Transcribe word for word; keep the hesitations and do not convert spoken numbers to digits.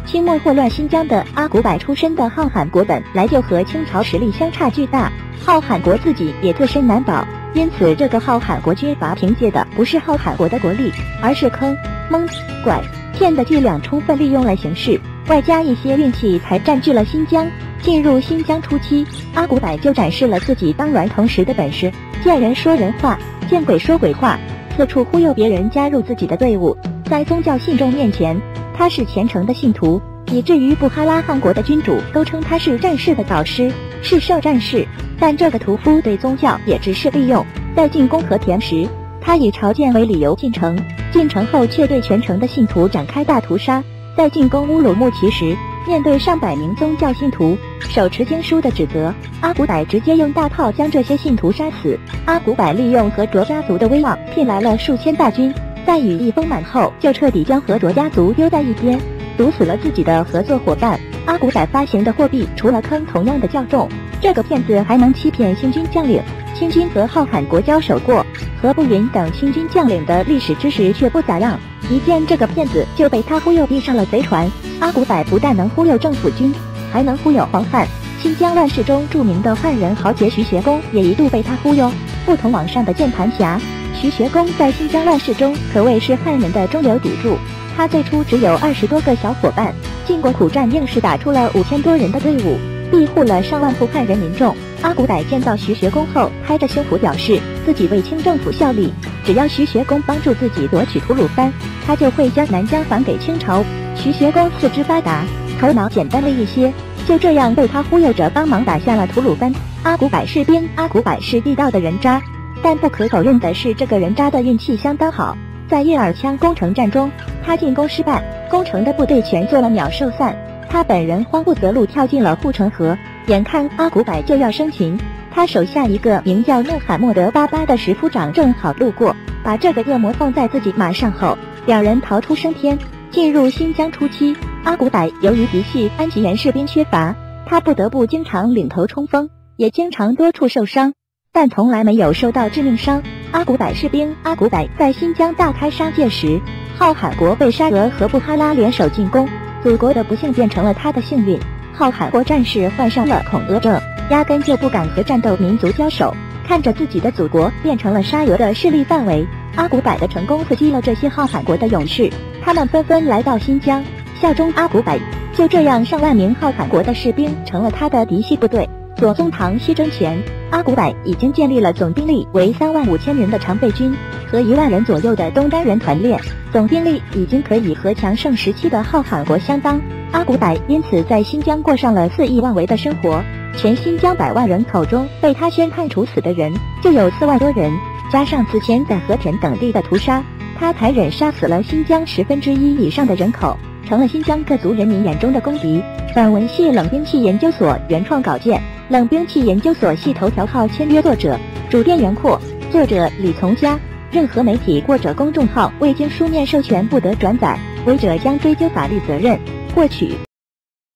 清末祸乱新疆的阿古柏出身的浩罕国本来就和清朝实力相差巨大，浩罕国自己也自身难保，因此这个浩罕国军阀凭借的不是浩罕国的国力，而是坑、蒙、拐、骗的伎俩，充分利用了形势，外加一些运气，才占据了新疆。进入新疆初期，阿古柏就展示了自己当娈同时的本事，见人说人话，见鬼说鬼话，四处忽悠别人加入自己的队伍。在宗教信众面前，他是虔诚的信徒，以至于布哈拉汗国的君主都称他是战士的导师，是圣战士。但这个屠夫对宗教也只是利用，在进攻和田时，他以朝见为理由进城，进城后却对全城的信徒展开大屠杀。在进攻乌鲁木齐时，面对上百名宗教信徒手持经书的指责，阿古柏直接用大炮将这些信徒杀死。阿古柏利用和卓家族的威望骗来了数千大军，在羽翼丰满后就彻底将和卓家族丢在一边，毒死了自己的合作伙伴。阿古柏发行的货币除了坑同样的较重，这个骗子还能欺骗新军将领。清军和浩罕国交手过，何步云等清军将领的历史知识却不咋样，一见这个骗子就被他忽悠逼上了贼船。阿古柏不但能忽悠政府军，还能忽悠皇汉。新疆乱世中著名的汉人豪杰徐学恭也一度被他忽悠。不同网上的键盘侠，徐学恭在新疆乱世中可谓是汉人的中流砥柱。他最初只有二十多个小伙伴，经过苦战，硬是打出了五千多人的队伍，庇护了上万户汉人民众。阿古柏见到徐学恭后，拍着胸脯表示自己为清政府效力，只要徐学恭帮助自己夺取吐鲁番，他就会将南疆还给清朝。徐学恭四肢发达，头脑简单了一些，就这样被他忽悠着帮忙打下了吐鲁番。阿古柏士兵，阿古柏是地道的人渣，但不可否认的是，这个人渣的运气相当好。在叶尔羌攻城战中，他进攻失败，攻城的部队全做了鸟兽散，他本人慌不择路跳进了护城河。眼看阿古柏就要生擒，他手下一个名叫穆罕默德巴巴的石夫长正好路过，把这个恶魔放在自己马上后，两人逃出升天。进入新疆初期，阿古柏由于嫡系安吉延士兵缺乏，他不得不经常领头冲锋，也经常多处受伤，但从来没有受到致命伤。阿古柏士兵，阿古柏在新疆大开杀戒时，浩罕国被沙俄和布哈拉联手进攻，祖国的不幸变成了他的幸运。浩罕国战士患上了恐俄症，压根就不敢和战斗民族交手，看着自己的祖国变成了沙俄的势力范围。阿古柏的成功刺激了这些浩罕国的勇士，他们纷纷来到新疆，效忠阿古柏。就这样，上万名浩罕国的士兵成了他的嫡系部队。左宗棠西征前，阿古柏已经建立了总兵力为三万五千人的常备军和一万人左右的东单人团练，总兵力已经可以和强盛时期的浩罕国相当。阿古柏因此在新疆过上了肆意妄为的生活，全新疆百万人口中被他宣判处死的人就有四万多人，加上此前在和田等地的屠杀，他残忍杀死了新疆十分之一以上的人口，成了新疆各族人民眼中的公敌。本文系冷兵器研究所原创稿件，冷兵器研究所系头条号签约作者，主编袁阔，作者李从嘉。任何媒体或者公众号未经书面授权不得转载，违者将追究法律责任。获取